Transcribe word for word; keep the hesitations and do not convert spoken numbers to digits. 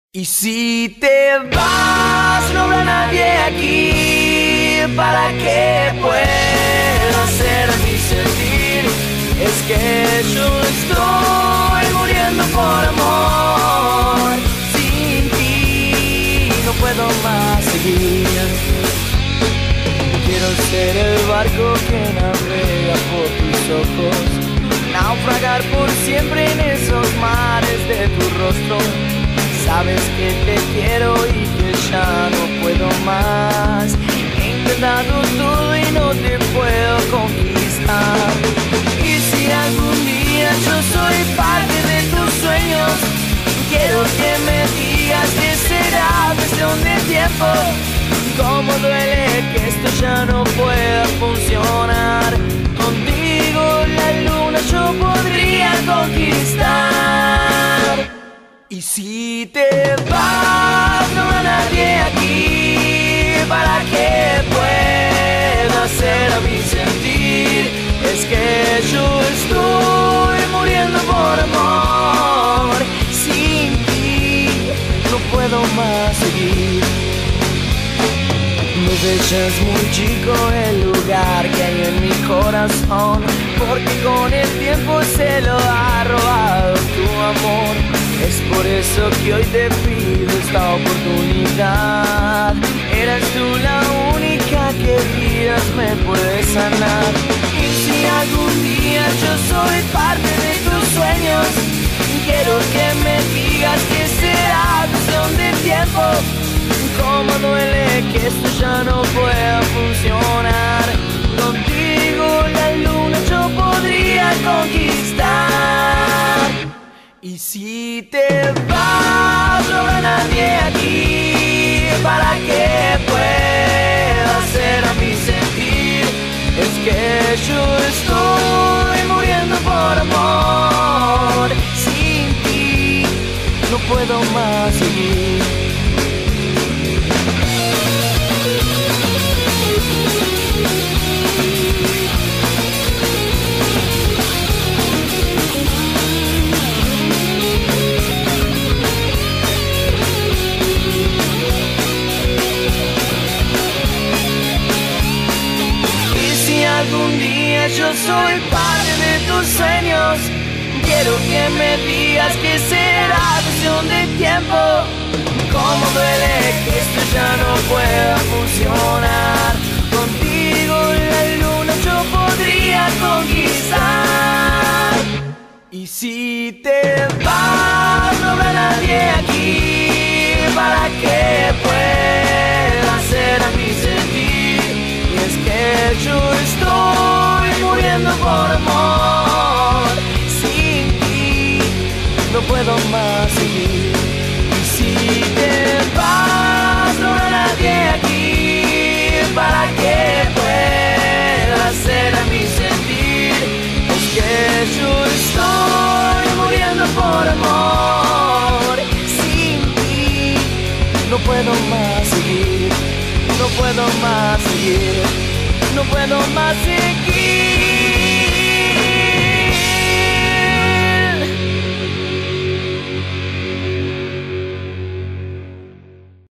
Y si te vas, no habrá nadie aquí para que pueda hacerme sentir. Es que yo estoy muriendo por amor. Sin ti no puedo más seguir. Quiero ser el barco que navega por tus ojos, naufragar por siempre en esos mares de tu rostro. Sabes que te quiero y que ya no puedo más. He intentado todo y no te puedo conquistar. Y si algún día yo soy parte de tus sueños, quiero que me digas que será cuestión de tiempo. Cómo duele que esto ya no pueda funcionar. Contigo la luna yo podría conquistar. Y si te vas, no habrá nadie aquí para que pueda hacerme sentir. Es que yo estoy muriendo por amor. Sin ti no puedo más seguir. Me dejas muy chico el lugar que hay en mi corazón, porque con el tiempo se lo ha robado tu amor. Es por eso que hoy te pido esta oportunidad. Eras tú la única que vidas me puede sanar. Y si algún día yo soy parte de tus sueños, quiero que me digas que será cuestión de tiempo. Cómo duele que esto ya no pueda funcionar. Contigo la luna yo podría conquistar. Y si te vas, no habrá nadie aquí para que pueda hacerme sentir. Es que yo estoy muriendo por amor. Sin ti no puedo más seguir. Algún día yo soy parte de tus sueños, quiero que me digas que será cuestión de tiempo. Cómo duele que esto ya no pueda funcionar. Contigo la luna yo podría conquistar. Y si te vas, no habrá nadie aquí para que pueda hacerme sentir. Y es que yo estoy muriendo por amor. Sin ti no puedo más seguir. Y si te vas, no habrá nadie aquí para que pueda hacerme sentir. Es que yo estoy muriendo por amor. Sin ti no puedo más seguir. No puedo más seguir. No puedo más seguir.